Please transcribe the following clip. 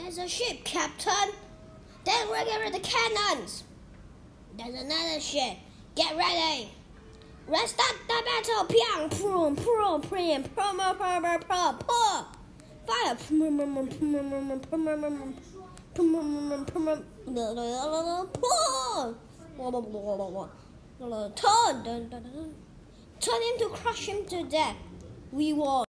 There's a ship, Captain. Then we're getting the cannons. There's another ship. Get ready. Let's start the battle. Piang, prum, prum, prum, prum, prum, prum, prum. Fire. Turn him to crush him to death. We won.